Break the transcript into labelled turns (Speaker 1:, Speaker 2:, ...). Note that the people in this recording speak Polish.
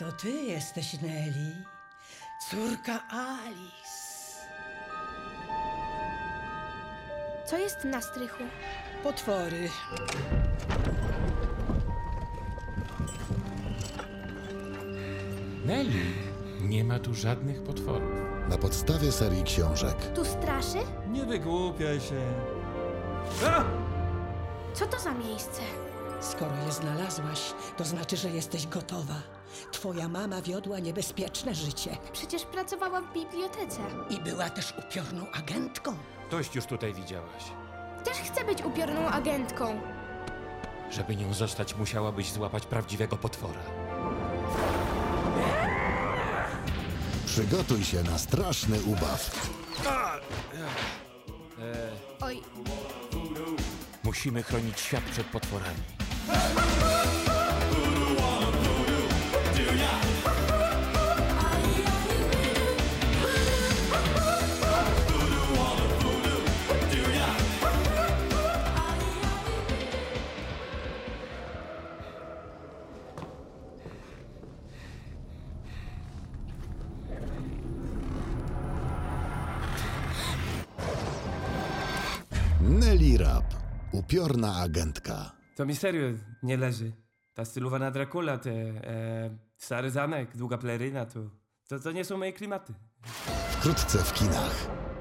Speaker 1: To ty jesteś Nelly, córka Alice.
Speaker 2: Co jest na strychu?
Speaker 1: Potwory.
Speaker 3: Nelly, nie ma tu żadnych potworów.
Speaker 4: Na podstawie serii książek
Speaker 2: Tu straszy?
Speaker 5: Nie wygłupiaj się. A!
Speaker 2: Co to za miejsce?
Speaker 1: Skoro je znalazłaś, to znaczy, że jesteś gotowa. Twoja mama wiodła niebezpieczne życie
Speaker 2: Przecież pracowała w bibliotece.
Speaker 1: i była też upiorną agentką.
Speaker 3: Dość już tutaj widziałaś.
Speaker 2: Też chcę być upiorną agentką.
Speaker 3: Żeby nią zostać, musiałabyś złapać prawdziwego potwora.
Speaker 4: przygotuj się na straszny ubaw.
Speaker 2: Oj,
Speaker 3: Musimy chronić świat przed potworami.
Speaker 4: Nelly Rapp, upiorna agentka.
Speaker 5: To mi serio nie leży. Ta stylowana Dracula, stary zamek, długa peleryna, to nie są moje klimaty.
Speaker 4: Wkrótce w kinach.